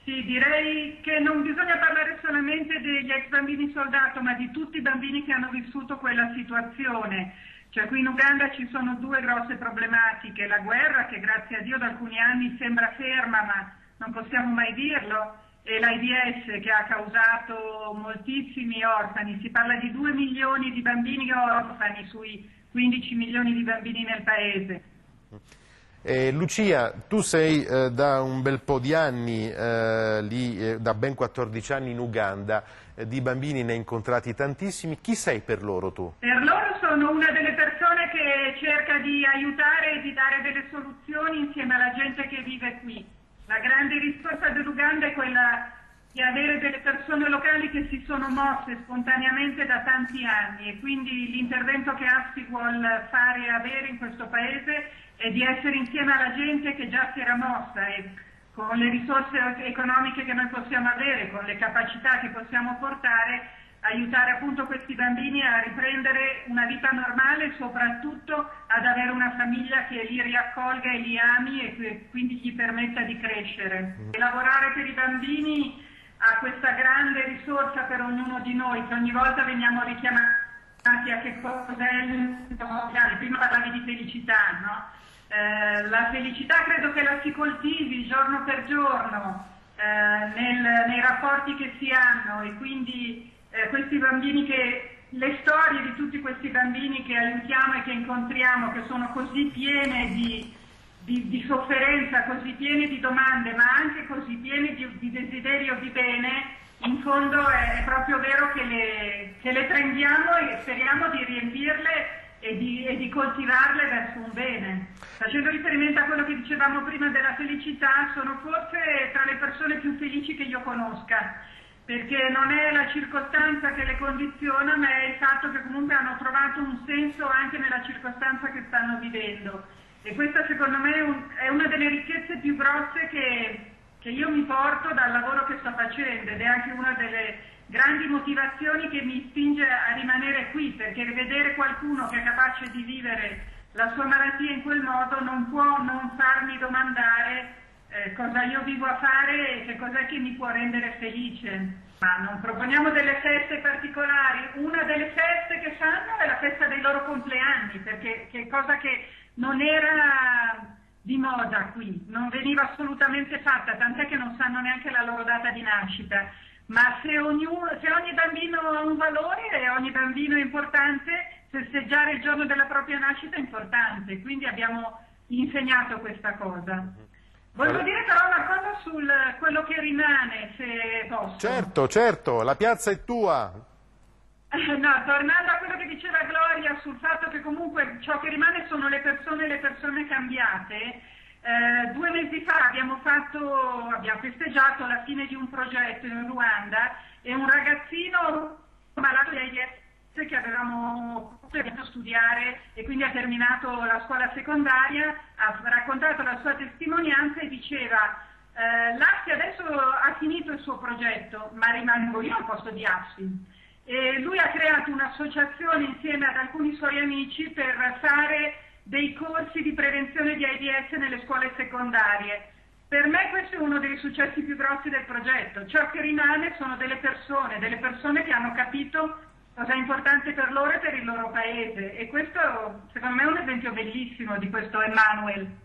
Sì, direi che non bisogna parlare solamente degli ex bambini soldato, ma di tutti i bambini che hanno vissuto quella situazione. Cioè qui in Uganda ci sono due grosse problematiche: la guerra, che grazie a Dio da alcuni anni sembra ferma, ma non possiamo mai dirlo, e l'AIDS, che ha causato moltissimi orfani. Si parla di 2 milioni di bambini orfani sui 15 milioni di bambini nel paese. Lucia, tu sei da un bel po' di anni lì, da ben 14 anni in Uganda, di bambini ne hai incontrati tantissimi. Chi sei per loro tu? Per loro sono una delle persone che cerca di aiutare e di dare delle soluzioni insieme alla gente che vive qui. La grande risorsa dell'Uganda è quella di avere delle persone locali che si sono mosse spontaneamente da tanti anni, e quindi l'intervento che ASPI vuol fare e avere in questo paese è di essere insieme alla gente che già si era mossa, e con le risorse economiche che noi possiamo avere, con le capacità che possiamo portare, aiutare appunto questi bambini a riprendere una vita normale e soprattutto ad avere una famiglia che li riaccolga e li ami e che quindi gli permetta di crescere. E lavorare per i bambini ha questa grande risorsa per ognuno di noi, che ogni volta veniamo richiamati a che cos'è il mondiale. Prima parlavi di felicità, no? La felicità credo che la si coltivi giorno per giorno nei rapporti che si hanno, e quindi questi bambini le storie di tutti questi bambini che aiutiamo e che incontriamo, che sono così piene di sofferenza, così piene di domande, ma anche così piene di desiderio di bene, in fondo è proprio vero che le prendiamo e speriamo di riempirle e di coltivarle verso un bene. Facendo riferimento a quello che dicevamo prima della felicità, sono forse tra le persone più felici che io conosca, perché non è la circostanza che le condiziona, ma è il fatto che comunque hanno trovato un senso anche nella circostanza che stanno vivendo. E questa secondo me è una delle ricchezze più grosse che io mi porto dal lavoro che sto facendo, ed è anche una delle grandi motivazioni che mi spinge a rimanere qui, perché vedere qualcuno che è capace di vivere la sua malattia in quel modo non può non farmi domandare cosa io vivo a fare e che cos'è che mi può rendere felice. Ma non proponiamo delle feste particolari. Una delle feste che fanno è la festa dei loro compleanni, perché è cosa che non era di moda qui, non veniva assolutamente fatta, tant'è che non sanno neanche la loro data di nascita. Ma se ogni bambino ha un valore e ogni bambino è importante, festeggiare il giorno della propria nascita è importante, quindi abbiamo insegnato questa cosa. Volevo dire però una cosa su quello che rimane, se posso. Certo, certo, la piazza è tua. No, tornando a quello che diceva Gloria sul fatto che comunque ciò che rimane sono le persone cambiate. 2 mesi fa abbiamo festeggiato la fine di un progetto in Ruanda, e un ragazzino malato di AIDS che avevamo iniziato a studiare e quindi ha terminato la scuola secondaria, ha raccontato la sua testimonianza e diceva l'ASPI adesso ha finito il suo progetto, ma rimango io al posto di ASPI. E lui ha creato un'associazione insieme ad alcuni suoi amici per fare dei corsi di prevenzione di AIDS nelle scuole secondarie. Per me questo è uno dei successi più grossi del progetto. Ciò che rimane sono delle persone che hanno capito cosa è importante per loro e per il loro paese, e questo secondo me è un esempio bellissimo di questo Emmanuel.